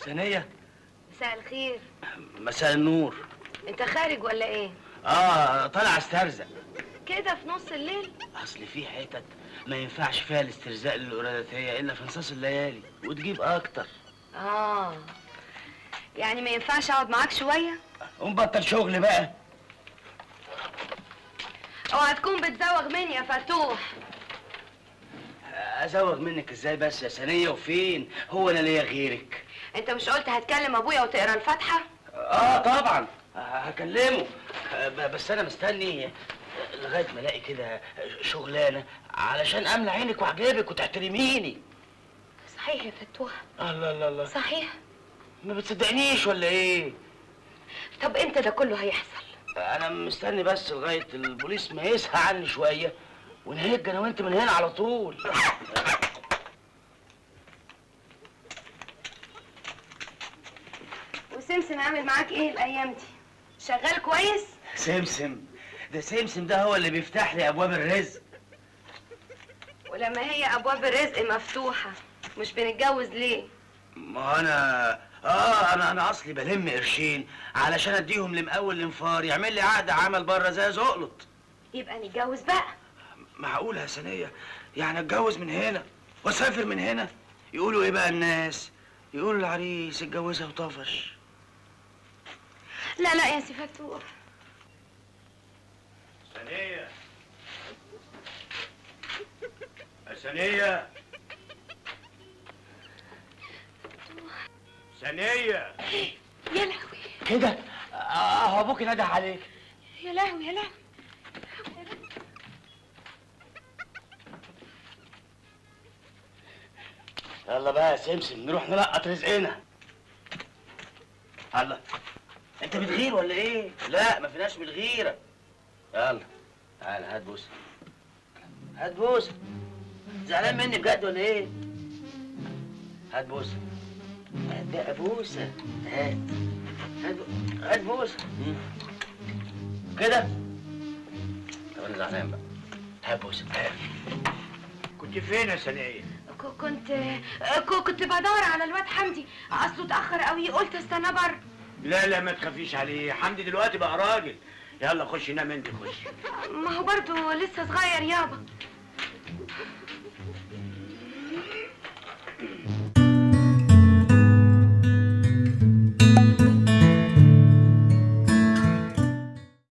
ثانية. مساء الخير. مساء النور. انت خارج ولا ايه؟ طالع استرزق كده في نص الليل؟ اصل في حتت ما ينفعش فيها الاسترزاق للقرادتية الا في نصاص الليالي وتجيب اكتر. يعني ما ينفعش اقعد معاك شوية؟ ونبطل شغل بقى. اوعى تكون بتزوغ مني يا فتوح. ازوغ منك ازاي بس يا ثانية؟ وفين؟ هو انا ليا غيرك؟ انت مش قلت هتكلم ابويا وتقرا الفاتحة؟ طبعا هكلمه، بس انا مستني لغايه ما الاقي كده شغلانه علشان املى عينك واعجبك وتحترميني. صحيح يا فتوح؟ الله صحيح؟ ما بتصدقنيش ولا ايه؟ طب امتى ده كله هيحصل؟ انا مستني بس لغايه البوليس ما يسهى عني شويه ونهج انا وانت من هنا على طول. وسمسم عامل معاك ايه الايام دي؟ شغال كويس؟ سمسم ده سمسم ده هو اللي بيفتح لي ابواب الرزق. ولما هي ابواب الرزق مفتوحه مش بنتجوز ليه؟ ما انا اصلي بلم قرشين علشان اديهم لمقاول الانفار يعمل لي عقد عمل بره زي زقلط. يبقى نتجوز بقى. معقوله يا ثانيه؟ يعني اتجوز من هنا واسافر من هنا؟ يقولوا ايه بقى الناس؟ يقولوا العريس اتجوزها وطفش. لا يا سي فتوح. ثانيه يا ثانيه. ثانيه يا لهوي كده اهو ابوكي نده عليك. يا لهوي يا لهوي. يلا بقى يا سمسم نروح نلقط رزقنا. الله انت بتغير ولا ايه؟ لا ما فيناش من الغيره. يلا تعال هات بوسه. هات بوسه. زعلان مني بجد ولا ايه؟ هات بوسه. هات بقى بوسه. هات بوسه. كده؟ طب انا زعلان بقى. هات بوسه. كنت فين يا ثانيه؟ كنت بدور على الواد حمدي، اصله اتاخر قوي قلت استنى بره. لا ما تخافيش عليه، حمدي دلوقتي بقى راجل. يلا خشي نام انت خشي. ما هو برضه لسه صغير يابا.